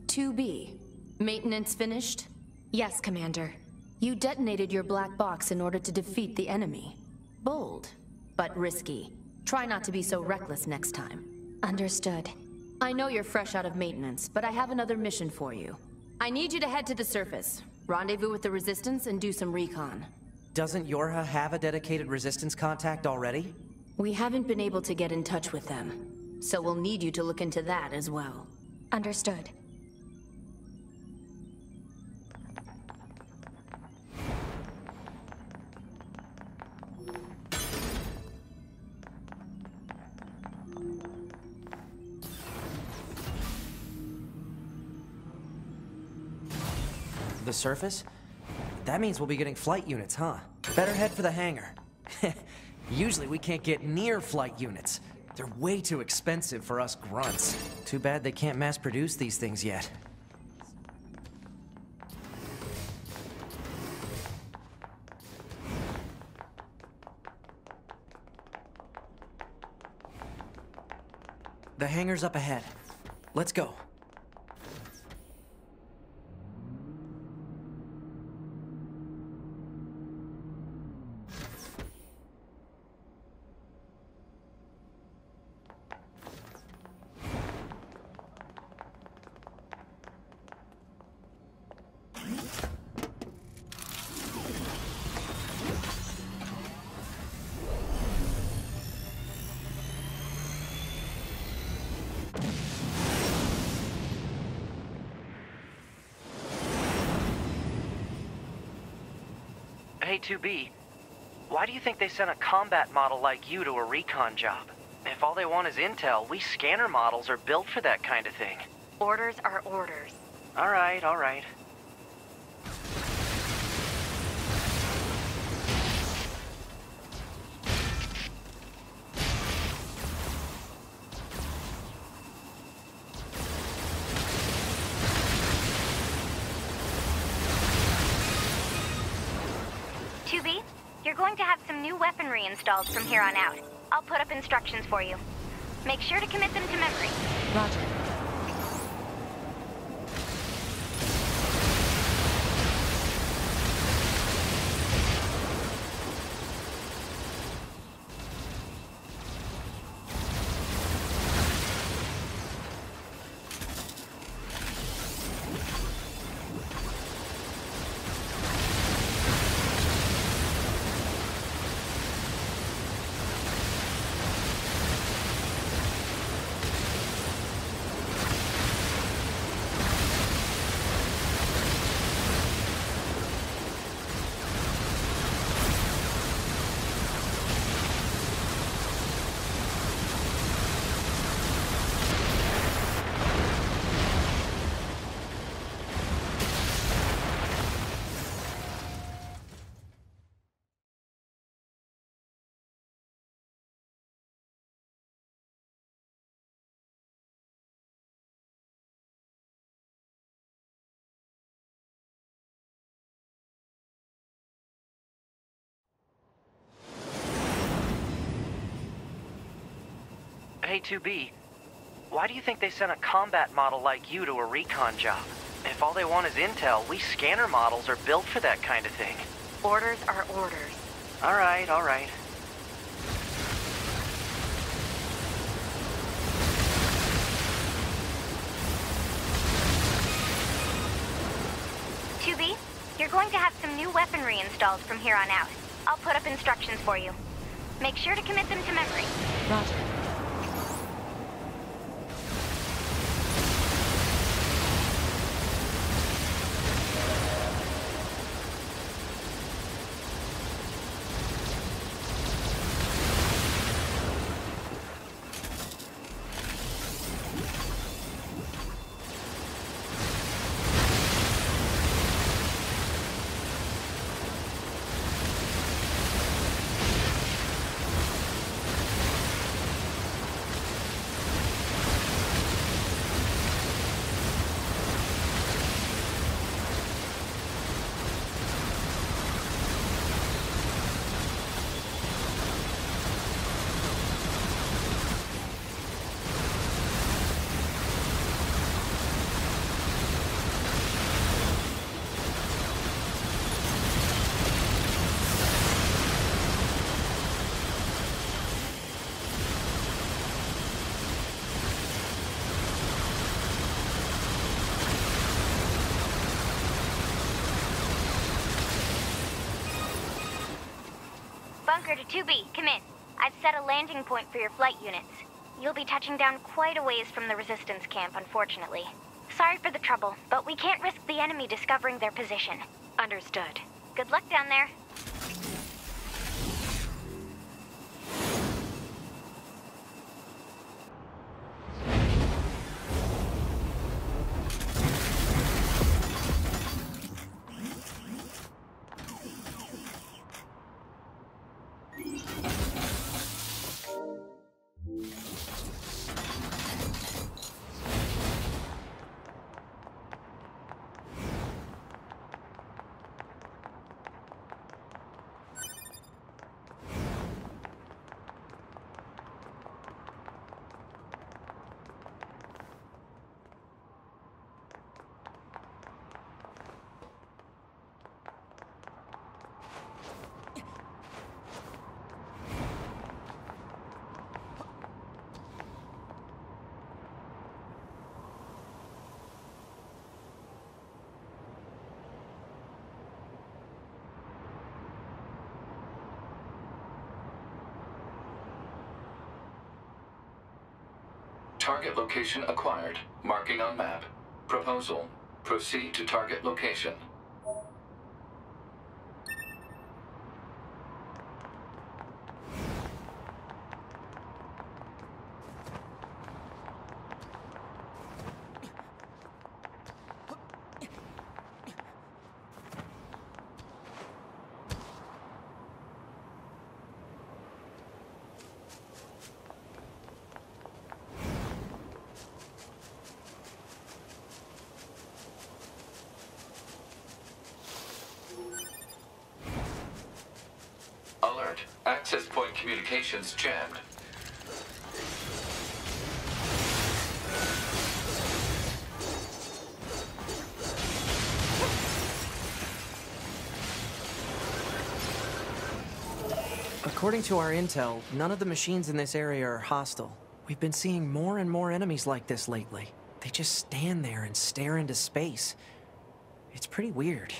2B. Maintenance finished? Yes, Commander. You detonated your black box in order to defeat the enemy. Bold, but risky. Try not to be so reckless next time. Understood. I know you're fresh out of maintenance, but I have another mission for you. I need you to head to the surface, rendezvous with the Resistance, and do some recon. Doesn't Yorha have a dedicated Resistance contact already? We haven't been able to get in touch with them, so we'll need you to look into that as well. Understood. The surface? That means we'll be getting flight units, huh? Better head for the hangar. Usually we can't get near flight units. They're way too expensive for us grunts. Too bad they can't mass produce these things yet. The hangar's up ahead. Let's go. Hey, 2B, why do you think they sent a combat model like you to a recon job? If all they want is intel, we scanner models are built for that kind of thing. Orders are orders. All right, all right. You're going to have some new weaponry installed from here on out. I'll put up instructions for you. Make sure to commit them to memory. Roger. Hey, 2B, why do you think they sent a combat model like you to a recon job? If all they want is intel, we scanner models are built for that kind of thing. Orders are orders. All right, all right. You're going to have some new weaponry installed from here on out. I'll put up instructions for you. Make sure to commit them to memory. Roger. Bunker to 2B, come in. I've set a landing point for your flight units. You'll be touching down quite a ways from the Resistance camp, unfortunately. Sorry for the trouble, but we can't risk the enemy discovering their position. Understood. Good luck down there. Target location acquired. Marking on map. Proposal. Proceed to target location. Alert. Access point communications jammed. According to our intel, none of the machines in this area are hostile. We've been seeing more and more enemies like this lately. They just stand there and stare into space. It's pretty weird.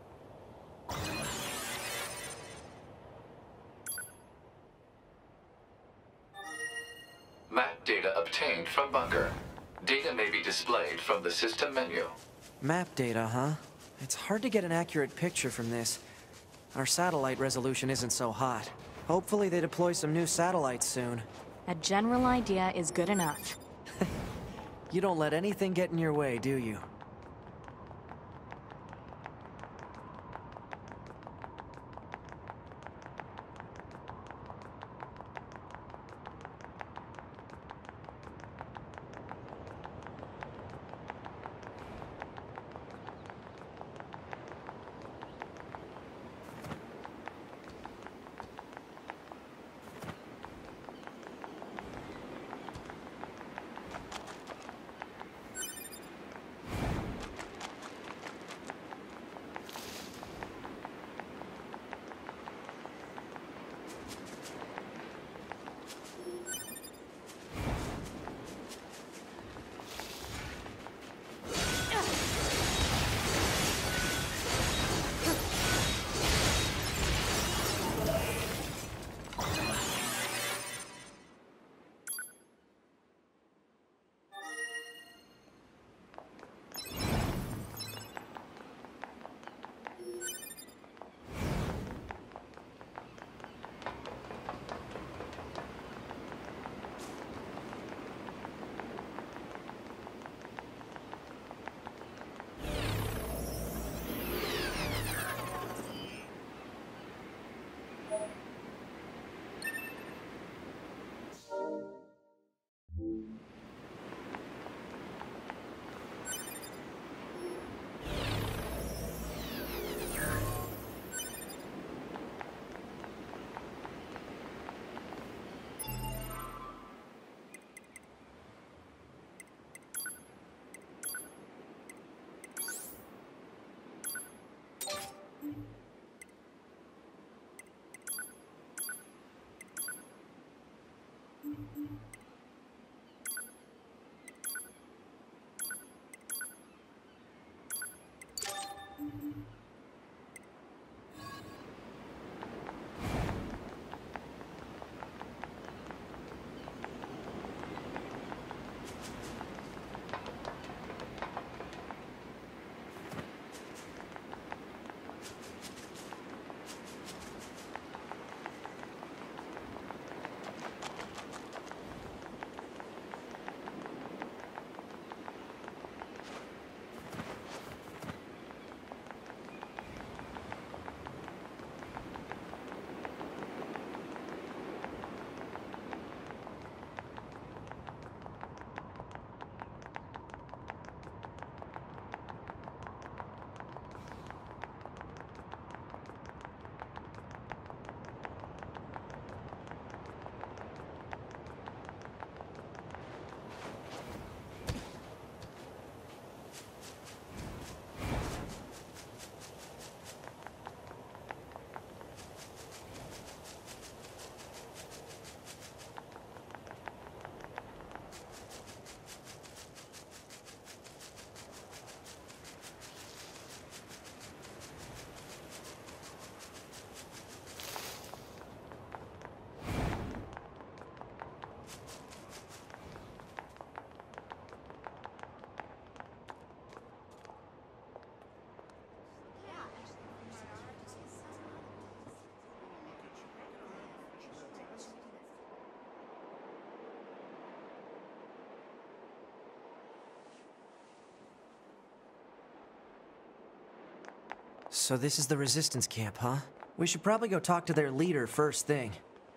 Map data obtained from Bunker. Data may be displayed from the system menu. Map data, huh? It's hard to get an accurate picture from this. Our satellite resolution isn't so hot. Hopefully they deploy some new satellites soon. A general idea is good enough. You don't let anything get in your way, do you? So this is the Resistance camp, huh? We should probably go talk to their leader first thing.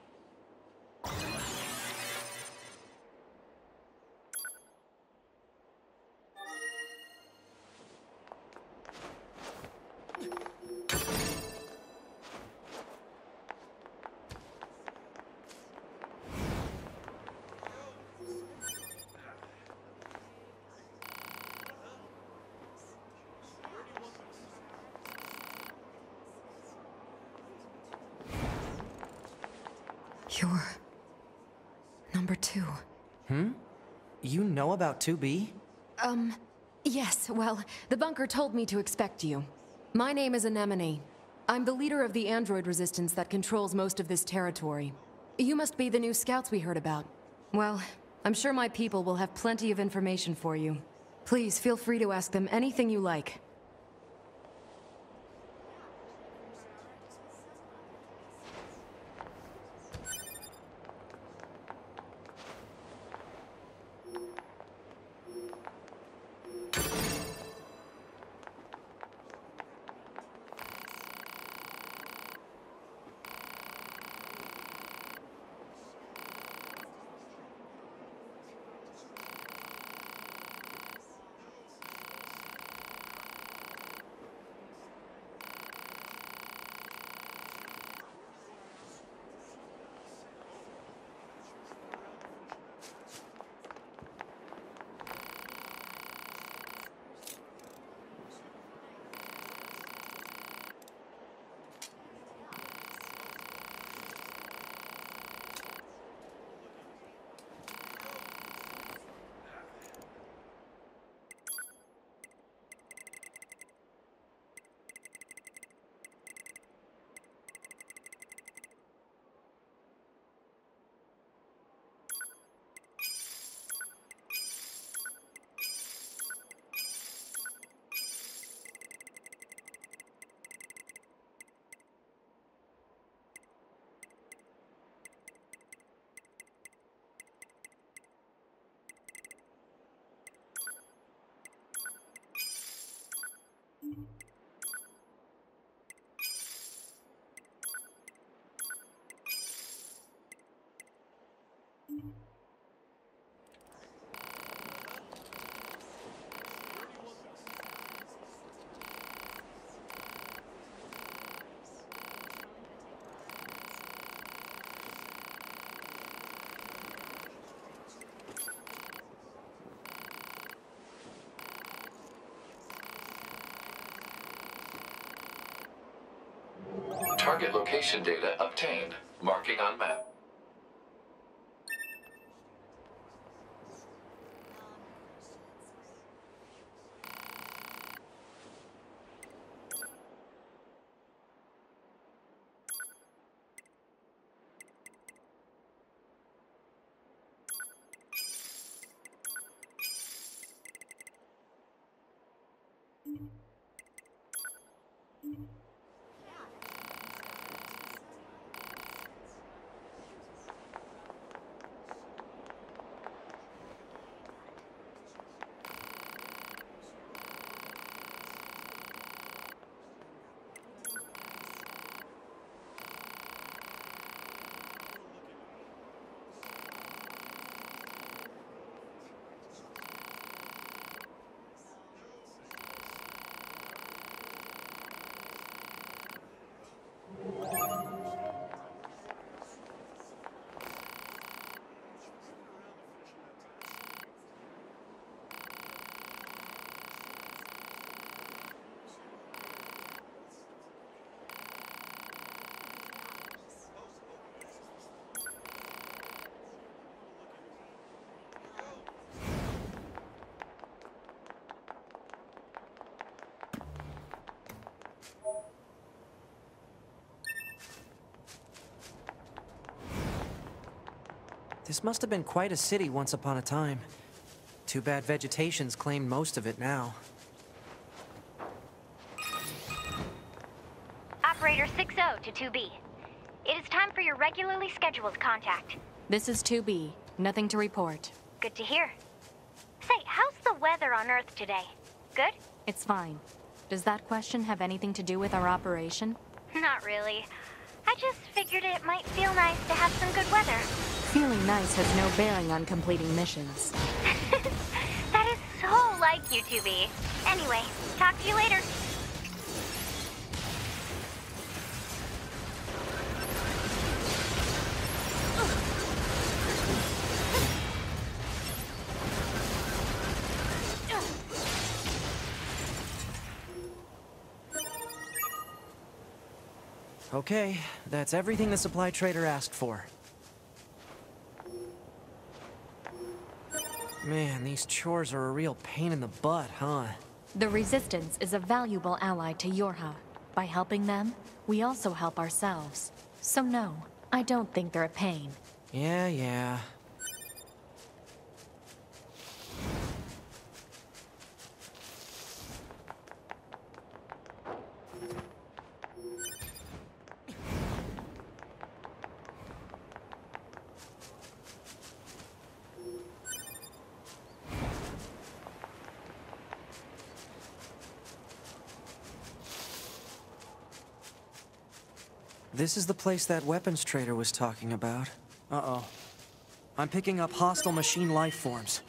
You're... number 2. You know about 2B? Yes, well, the bunker told me to expect you. My name is Anemone. I'm the leader of the android resistance that controls most of this territory. You must be the new scouts we heard about. Well, I'm sure my people will have plenty of information for you. Please feel free to ask them anything you like. Target location data obtained. Marking on map. This must have been quite a city once upon a time. Too bad vegetation's claimed most of it now. Operator 60 to 2B. It is time for your regularly scheduled contact. This is 2B. Nothing to report. Good to hear. Say, how's the weather on Earth today? Good? It's fine. Does that question have anything to do with our operation? Not really. I just figured it might feel nice to have some good weather. Feeling nice has no bearing on completing missions. That is so like you, 2B. Anyway, talk to you later. Okay, that's everything the supply trader asked for. Man, these chores are a real pain in the butt, huh? The Resistance is a valuable ally to Yorha. By helping them, we also help ourselves. So no, I don't think they're a pain. Yeah. This is the place that weapons trader was talking about. Uh-oh. I'm picking up hostile machine life forms.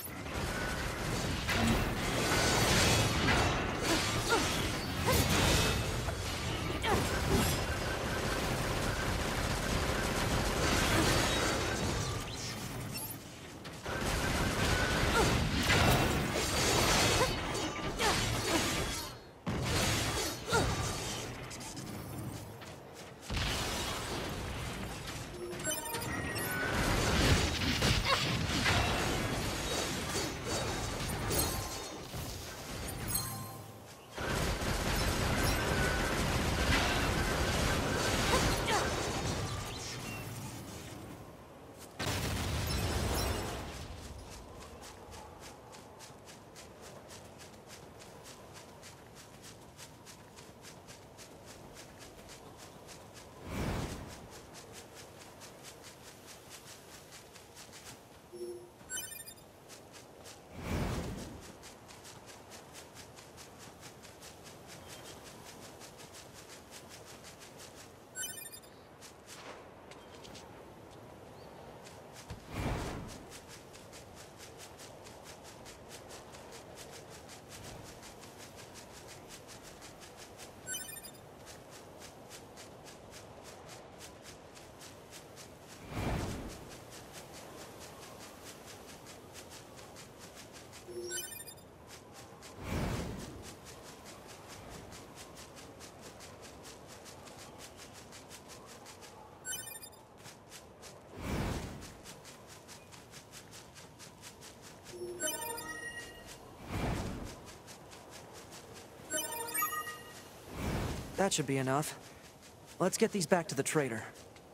That should be enough. Let's get these back to the trader.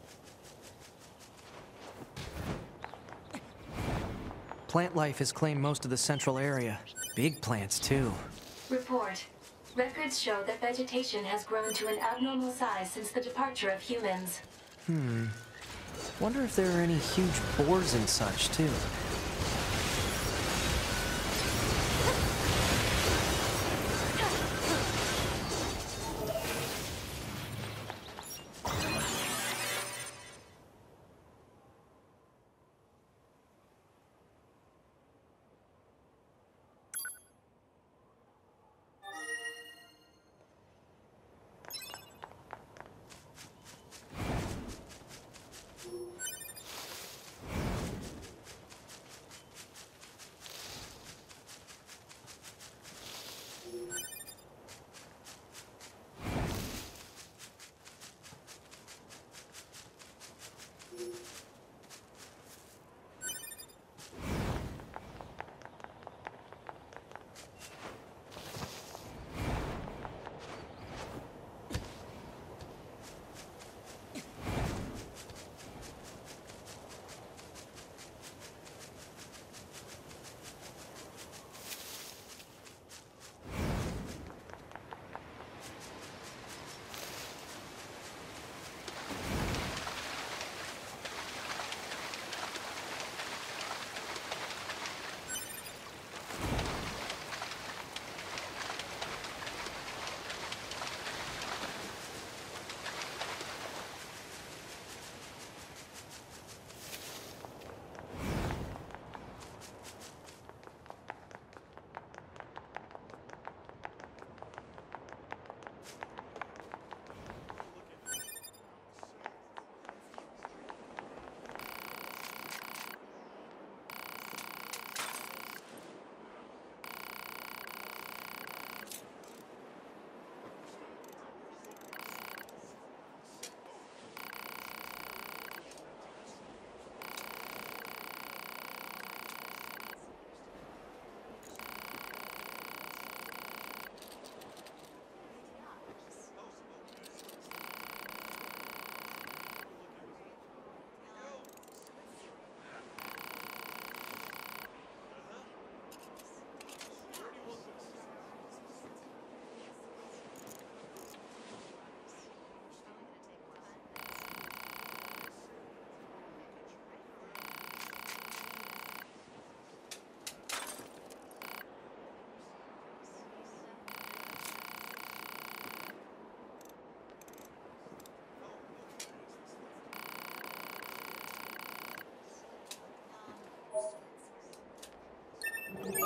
Plant life has claimed most of the central area. Big plants, too. Report. Records show that vegetation has grown to an abnormal size since the departure of humans. Wonder if there are any huge boars and such, too.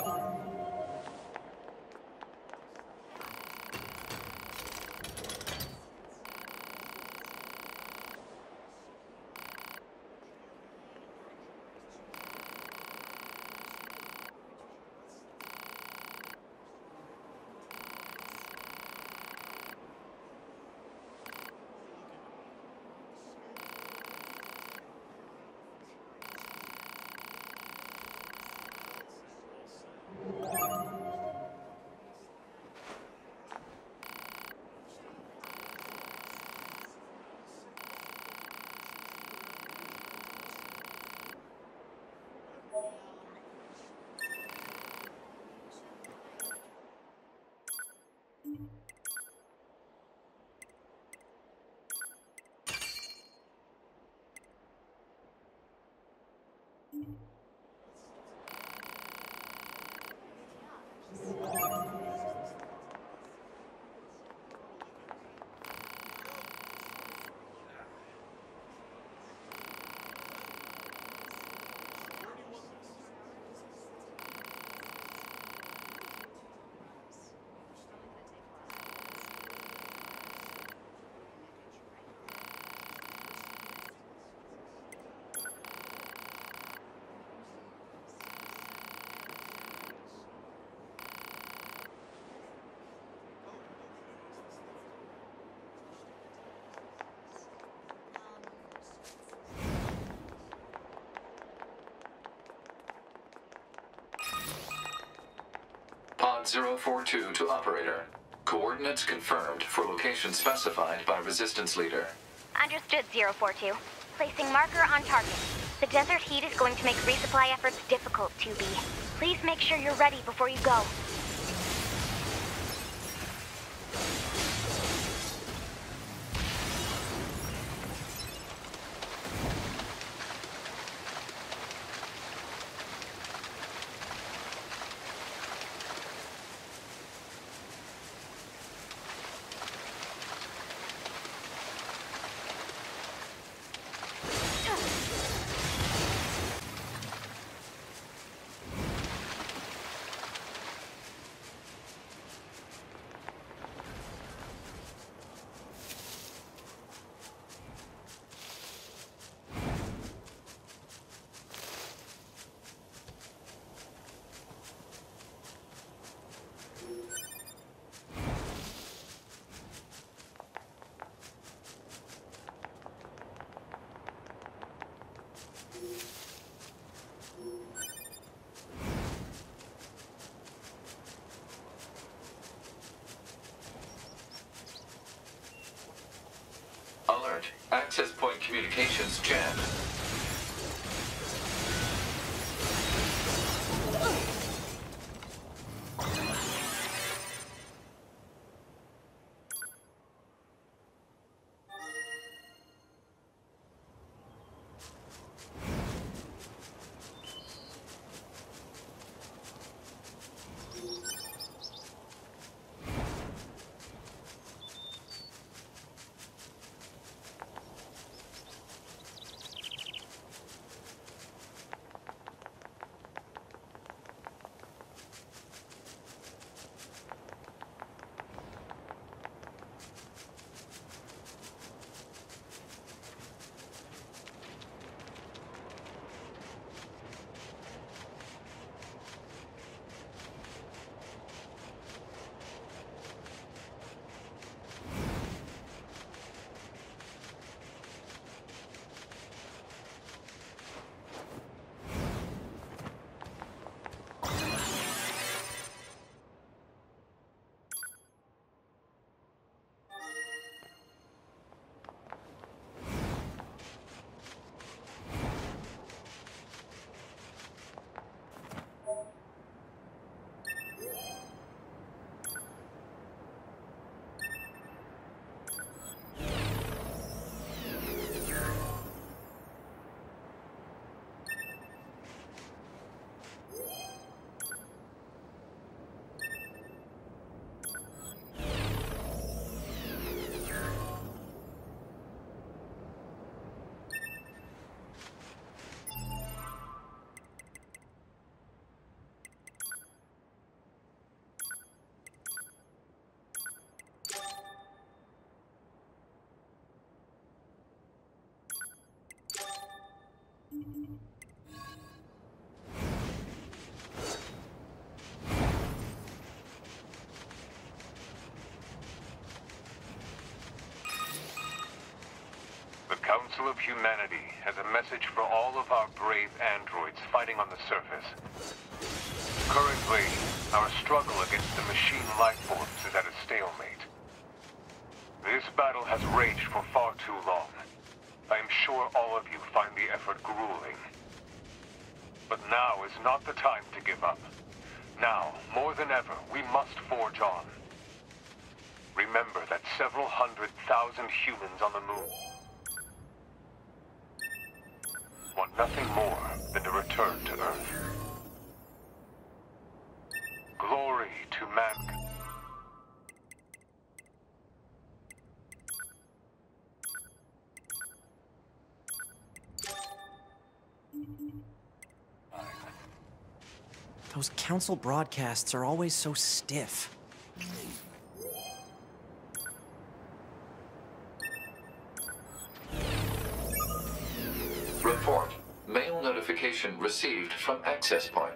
Pod 042 to operator. Coordinates confirmed for location specified by Resistance Leader. Understood, 042. Placing marker on target. The desert heat is going to make resupply efforts difficult, 2B. Please make sure you're ready before you go. Alert. Access point communications jammed. Council of Humanity has a message for all of our brave androids fighting on the surface. Currently, our struggle against the machine lifeforms is at a stalemate. This battle has raged for far too long. I am sure all of you find the effort grueling. But now is not the time to give up. Now, more than ever, we must forge on. Remember that several 100,000 humans on the moon want nothing more than to return to Earth. Glory to mankind. Those council broadcasts are always so stiff. Report. Mail notification received from access point.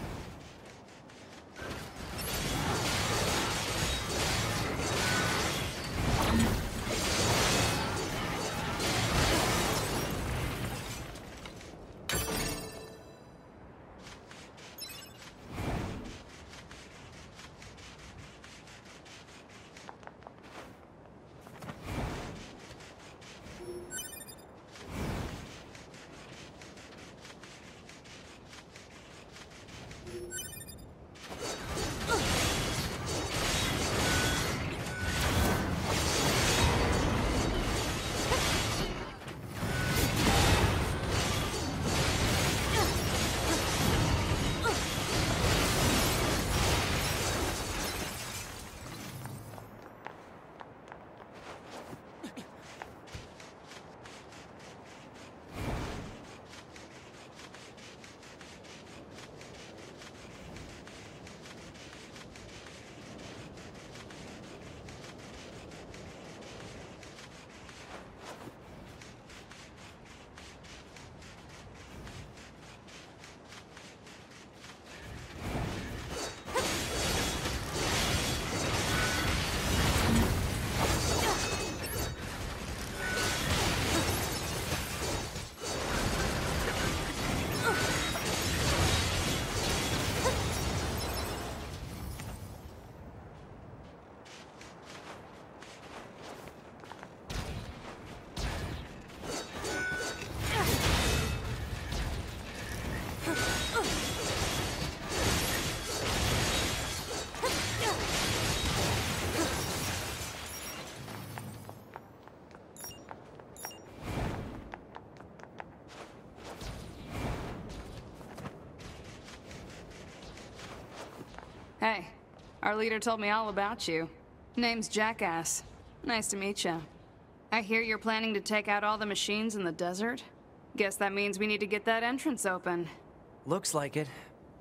Hey, our leader told me all about you. Name's Jackass. Nice to meet you. I hear you're planning to take out all the machines in the desert? Guess that means we need to get that entrance open. Looks like it.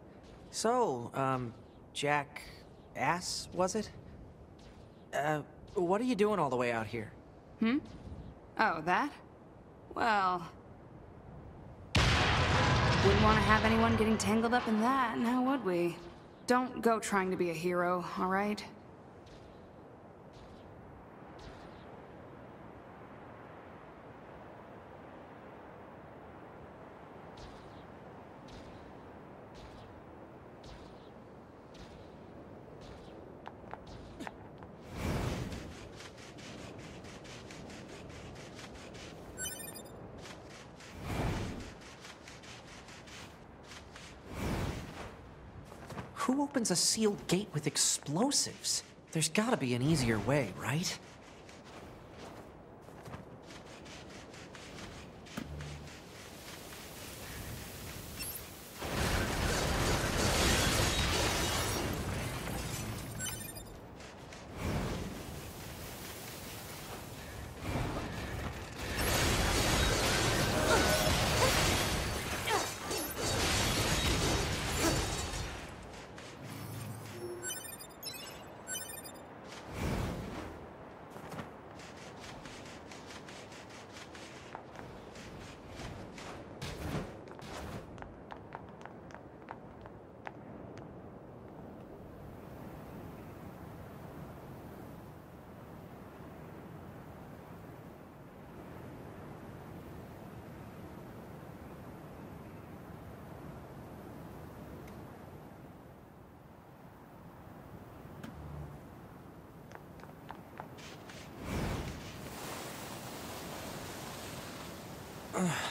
So, Jackass, was it? What are you doing all the way out here? Oh, that? Well... wouldn't want to have anyone getting tangled up in that, now would we? Don't go trying to be a hero, all right? Who opens a sealed gate with explosives? There's gotta be an easier way, right?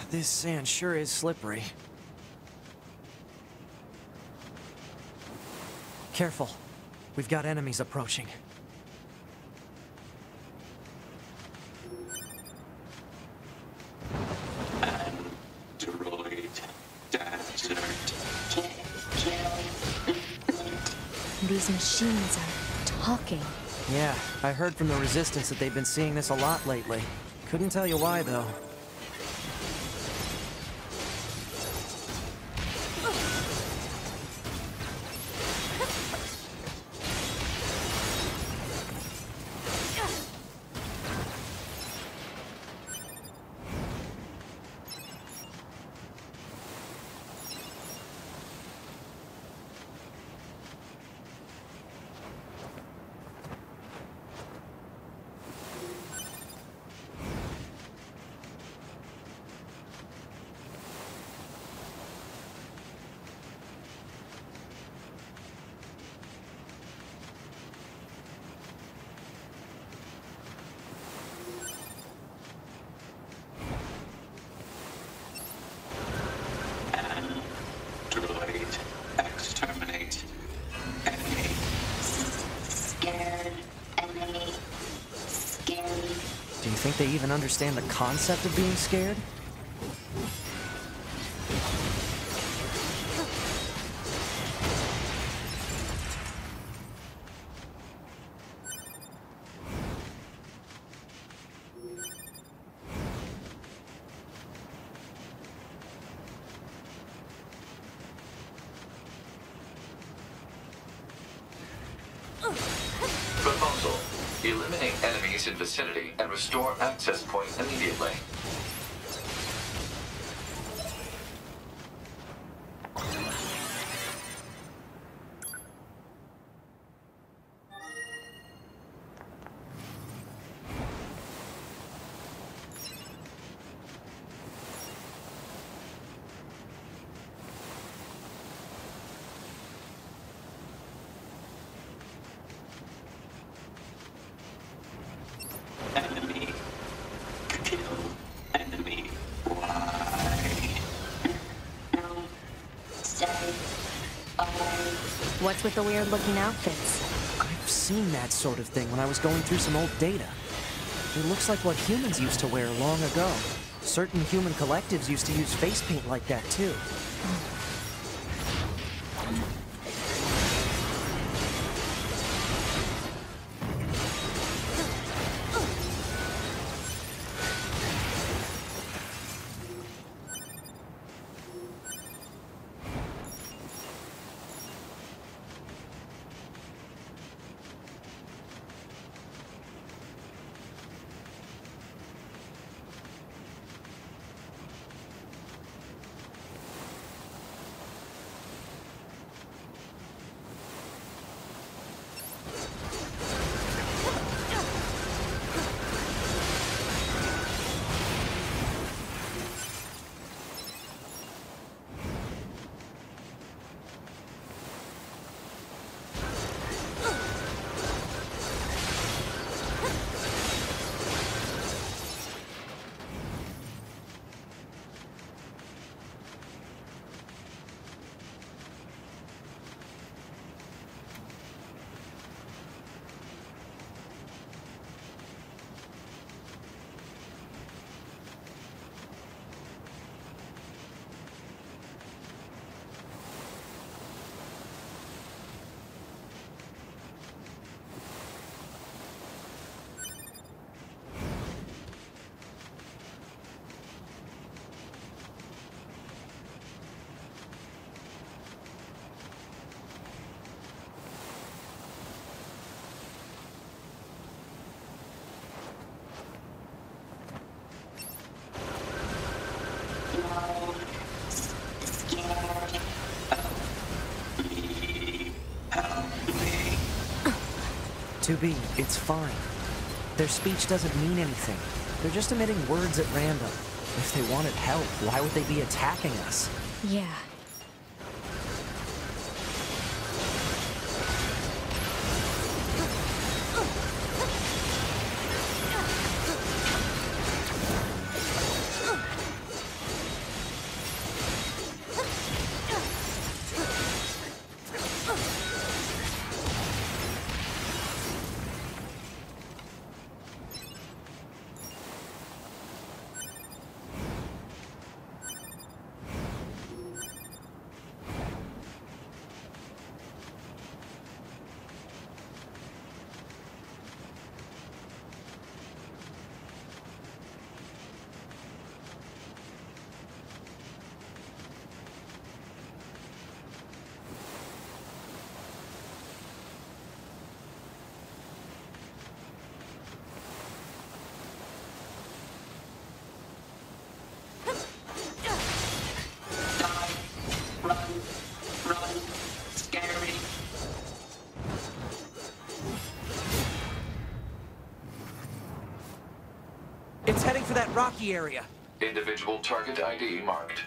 This sand sure is slippery. Careful. We've got enemies approaching. These machines are talking. Yeah, I heard from the Resistance that they've been seeing this a lot lately. Couldn't tell you why, though. Do you think they even understand the concept of being scared? Proposal. Eliminate enemies in vicinity and restore access point immediately. What's with the weird-looking outfits? I've seen that sort of thing when I was going through some old data. It looks like what humans used to wear long ago. Certain human collectives used to use face paint like that, too. To be, it's fine. Their speech doesn't mean anything. They're just emitting words at random. If they wanted help, why would they be attacking us? Yeah. It's heading for that rocky area. Individual target ID marked.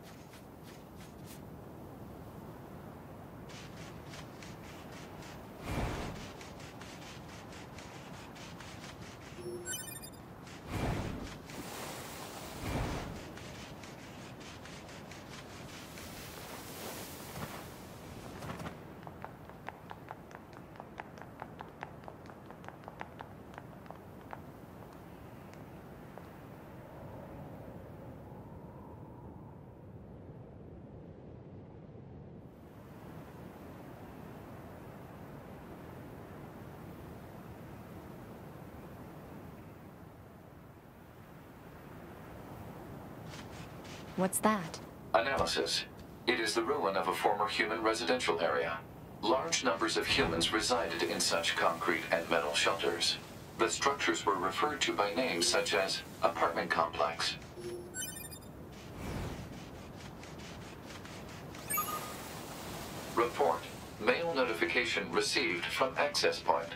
What's that? Analysis. It is the ruin of a former human residential area. Large numbers of humans resided in such concrete and metal shelters. The structures were referred to by names such as apartment complex. Report. Mail notification received from access point.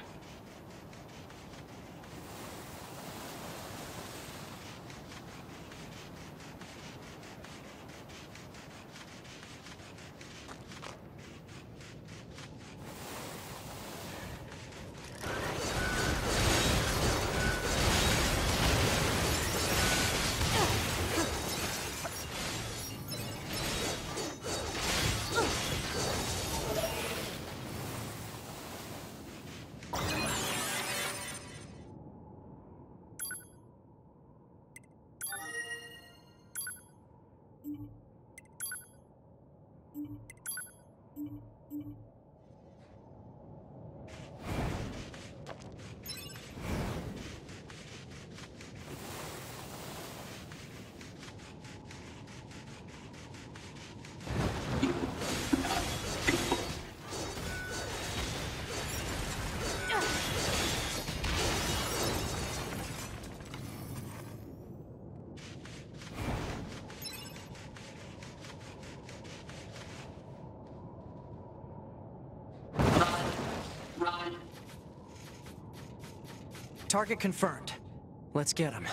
Target confirmed. Let's get him.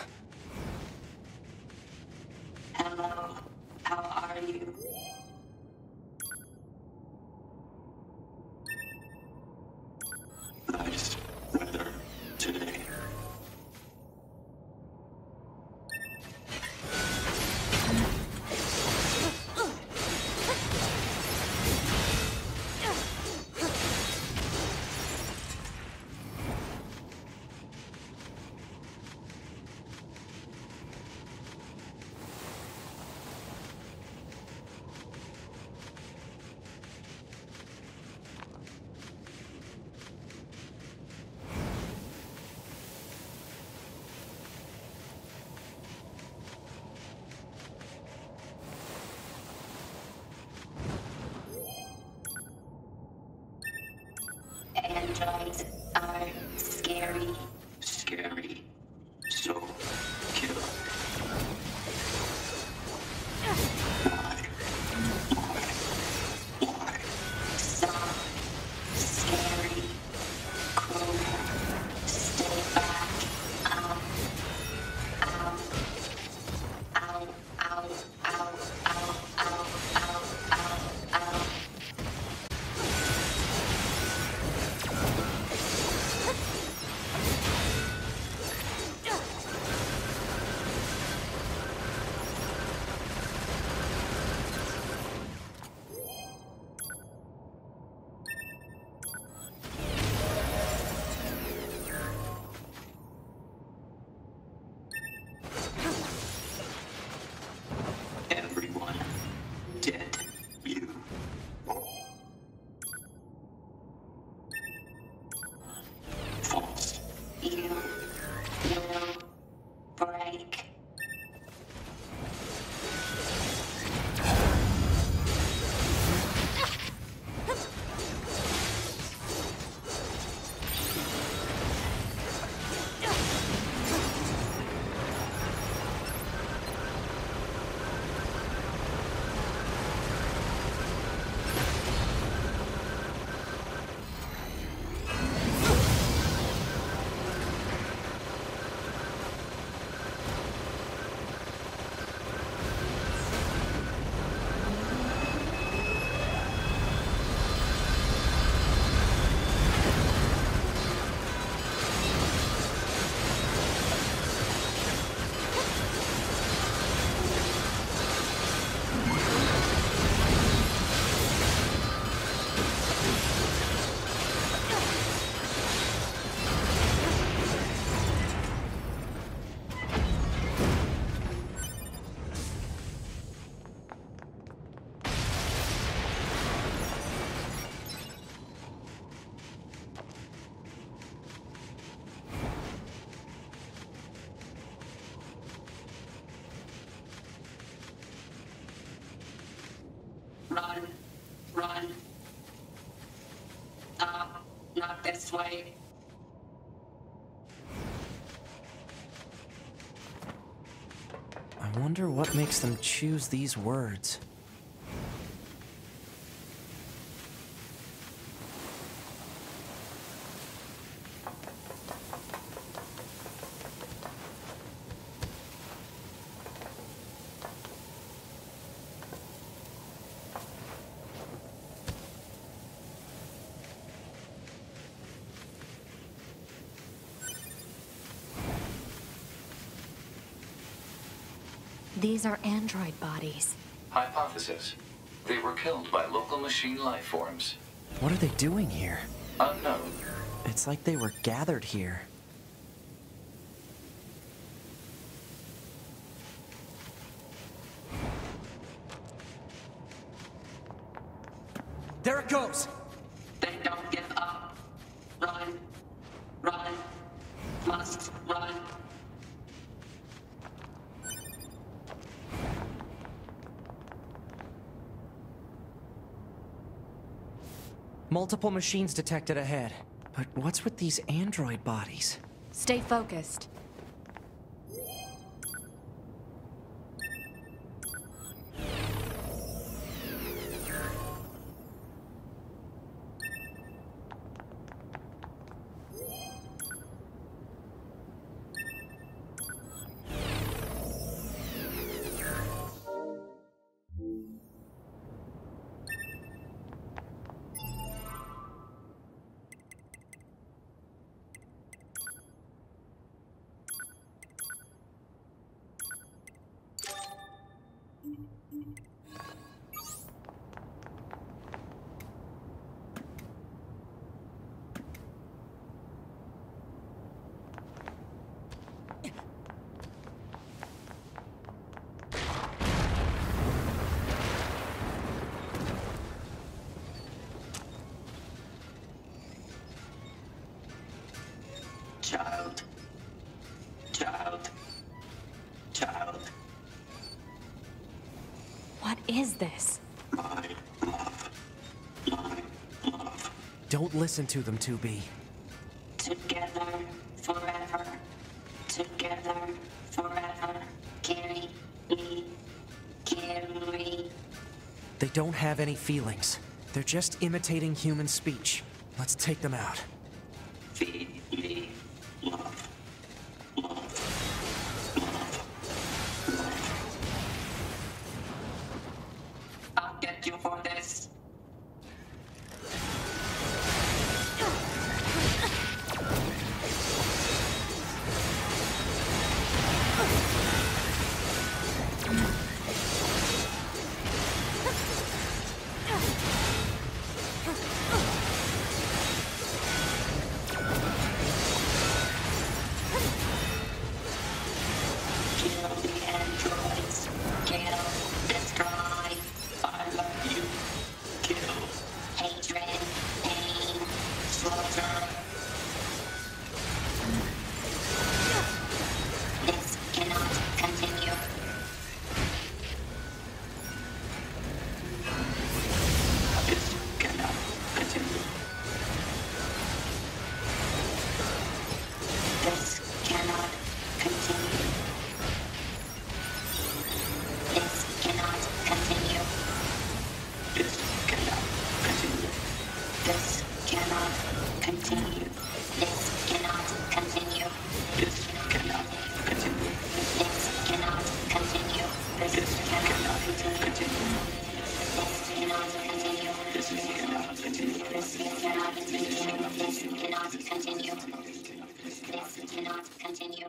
Hello, how are you? Nice weather today. Androids are scary. Scary. So kill. Why? Stop. Scary. Cool. Stay back. Ow. Ow. Ow. Ow. Ow. Ow. Ow. Ow. Ow. Ow. Run. Not this way. I wonder what makes them choose these words. These are android bodies. Hypothesis. They were killed by local machine life forms. What are they doing here? Unknown. It's like they were gathered here. There it goes! They don't give up. Run. Run. Must run. Multiple machines detected ahead. But what's with these android bodies? Stay focused. Child. Child. Child. What is this? My love. My love. Don't listen to them, 2B. Together forever. Together forever. Carry me. Carry. They don't have any feelings. They're just imitating human speech. Let's take them out. Feed me. Love. Love. Love. I'll get you for this. Kill the androids. Kill. Destroy. I love you. Kill. Hatred. Pain. Slaughter. This cannot continue. This cannot continue. This cannot continue. This cannot continue. This cannot continue. This cannot continue. This cannot continue. This cannot continue. This cannot continue. This cannot continue. This cannot continue. This cannot continue. This cannot continue. This cannot continue. This cannot continue.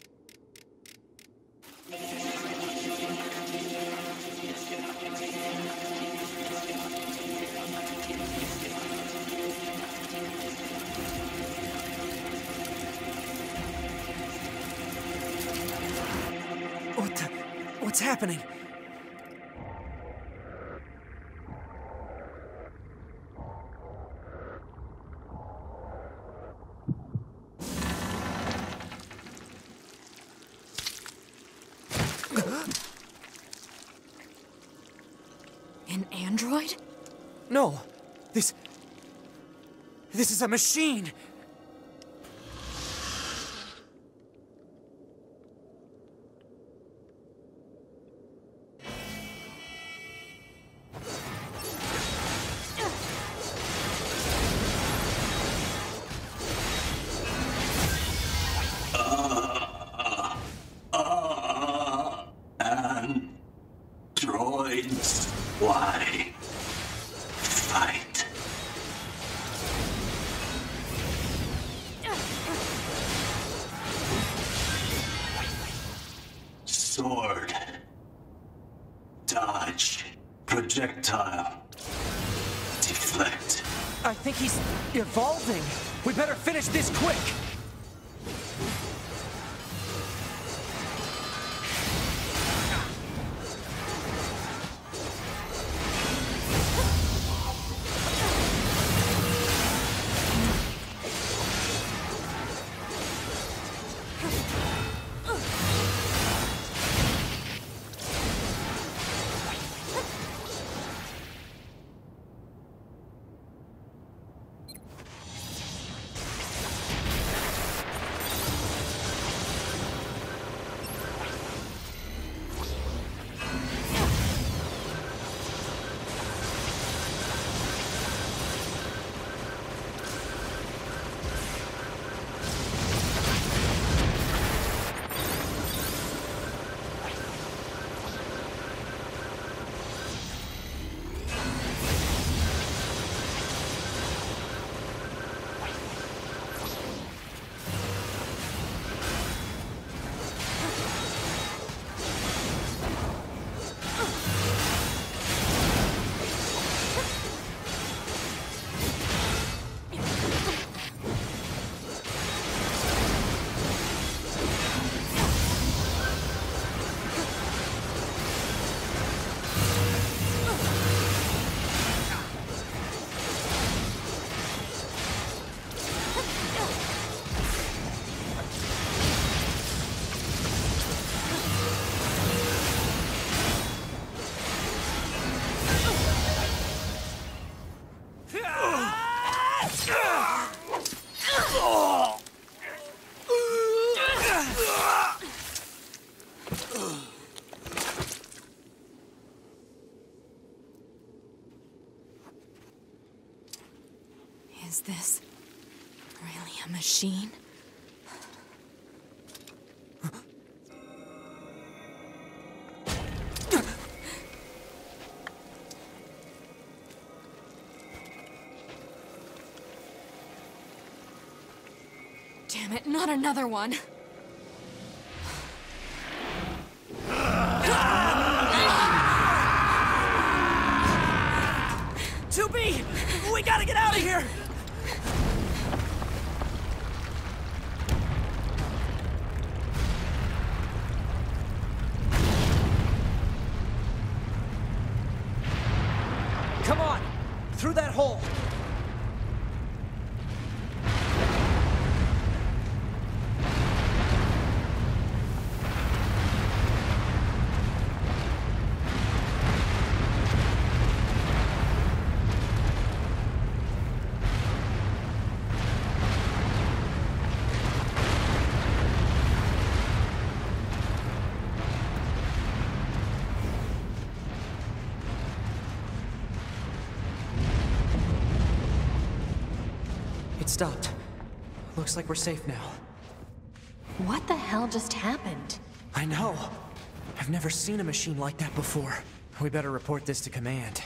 What's happening? An android? No! This is a machine! Androids, why fight? Sword. Dodge. Projectile. Deflect. I think he's evolving. We better finish this quick. Is this really a machine? Damn it, not another one! 2B! We gotta get out of here! Come on! Through that hole! It stopped. Looks like we're safe now. What the hell just happened? I know. I've never seen a machine like that before. We better report this to command.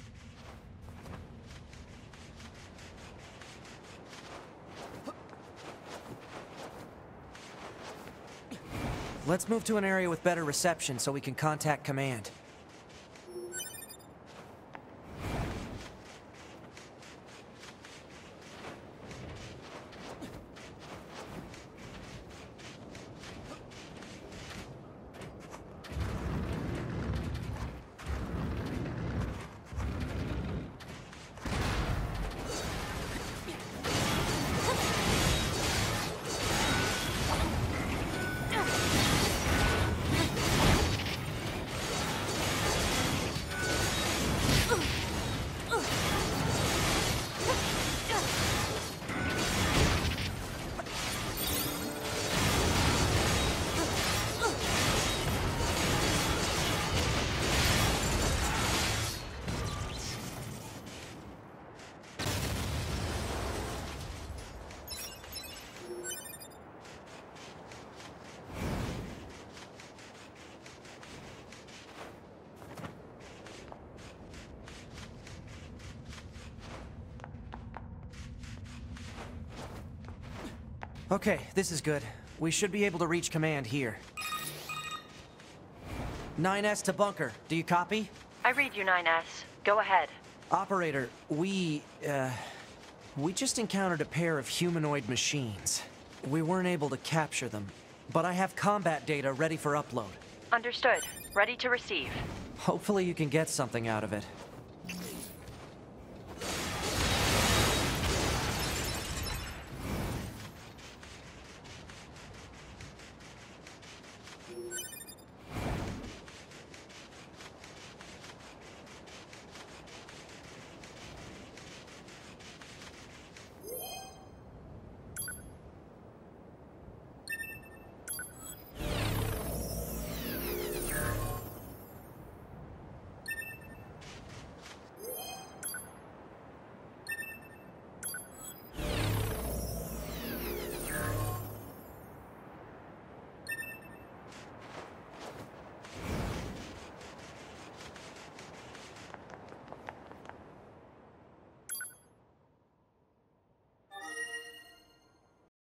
Let's move to an area with better reception so we can contact command. Okay, this is good. We should be able to reach command here. 9S to bunker. Do you copy? I read you, 9S. Go ahead. Operator, we just encountered a pair of humanoid machines. We weren't able to capture them, but I have combat data ready for upload. Understood. Ready to receive. Hopefully you can get something out of it.